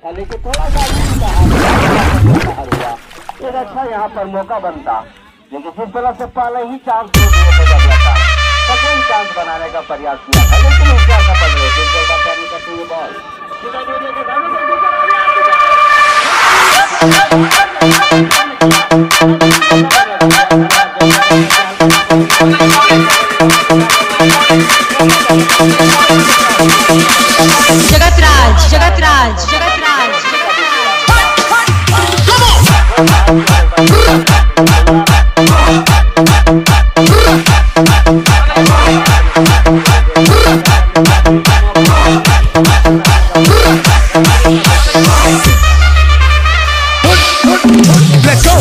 लेकिन थोड़ा सा एक अच्छा यहाँ पर मौका बनता, लेकिन जिस तरह से पहले ही चांस हो जाता, सेकेंड चांस बनाने का प्रयास किया था, लेकिन उसका सफल रहे। फिर से बात करनी करती है ball Jagatraj Jagatraj Jagatraj Let's go!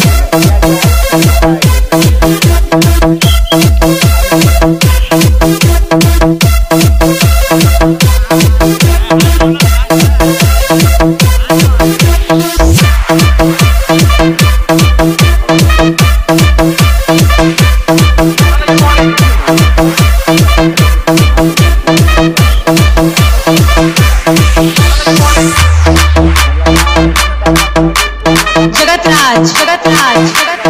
Jagatraj Jagatraj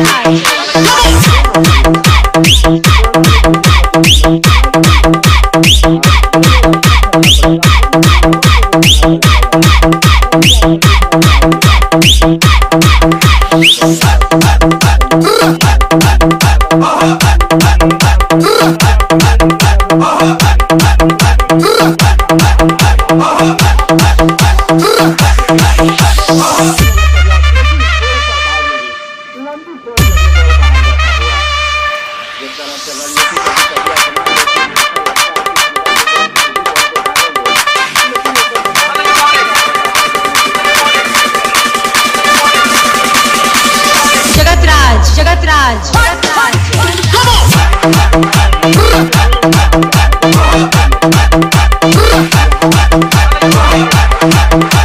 Jagatraj Jagatraj